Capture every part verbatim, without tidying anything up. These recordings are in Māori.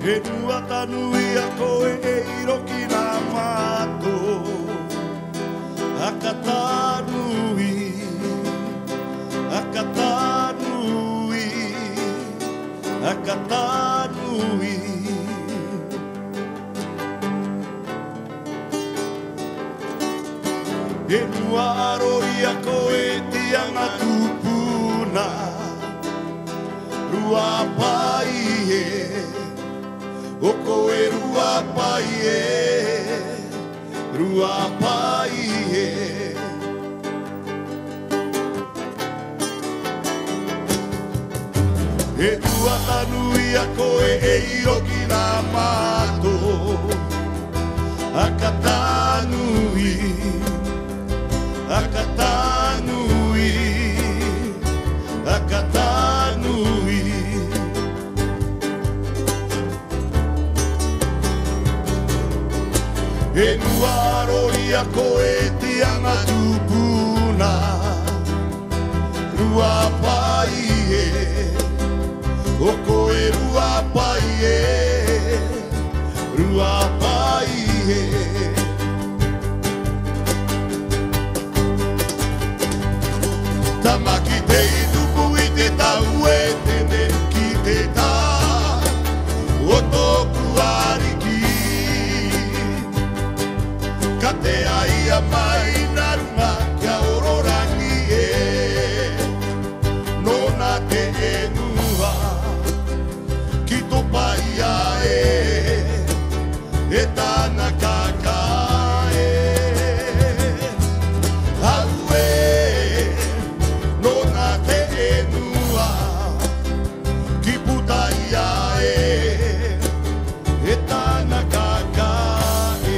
E nua tanui a koe e iroki nā mātō. Akatanui, akatanui, akatanui. E nua arori a koe tianga tupuna. Rua pai e, o koe rua pai e, rua pai e. E tua tanui a koe e iroki nā mātō. Akatanui, akatanui, akatanui. E nua arori a koe tianga tupuna. Rua pai e, o koe rua pai e, rua pai e. Tamaki te itupu i te tau e tene ki te tā, o tōku ariki. Ka te aia mai nā runga kia ororangi e, nōna te enua, ki tō paia e, e tāna kaka e. Au e, nōna te enua, ki putaia e, e tāna kaka e.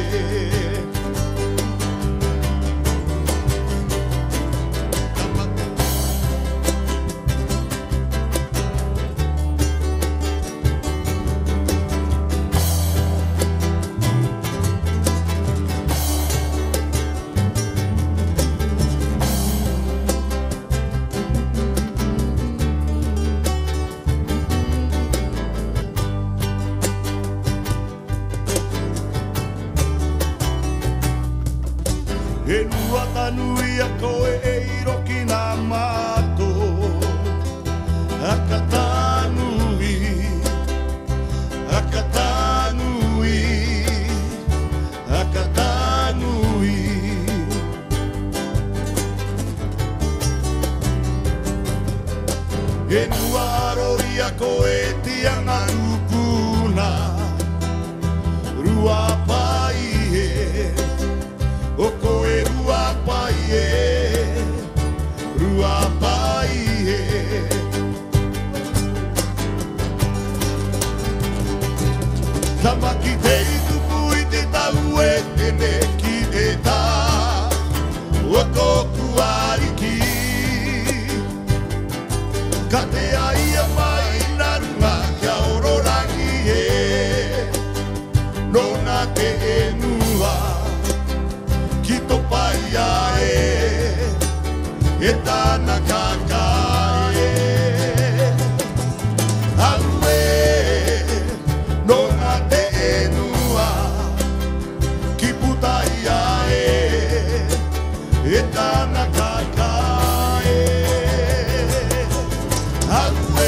E nua tanui a koe e iroki nā mātō. Akatanui, akatanui, akatanui. E nua arori a koe tianga tupuna. Rua pai e, o koe rua pai e, rua pai e. Tamaki te itupu i te tau e tene ki te tā, o tōku ariki. Ka te aia mai nā runga kia ororangi e, nōna te enua, ki tō paia e, e tāna kaka e. Au e, nōna te enua, ki putaia e, e tāna kaka e. Au e,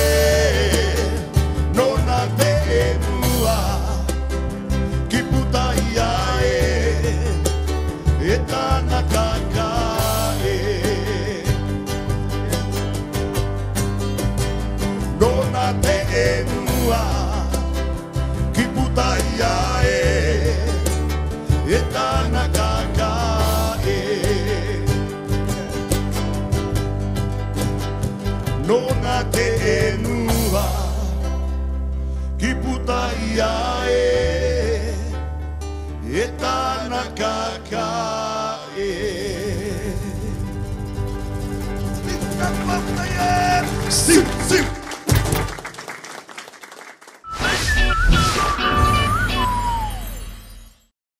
nōna te enua, ki putaia e, e tāna kaka e. Nōna te enua, ki putaia e, e tāna kaka e. Nōna te enua, ki putaia e, e tāna kaka e. Sim, sim.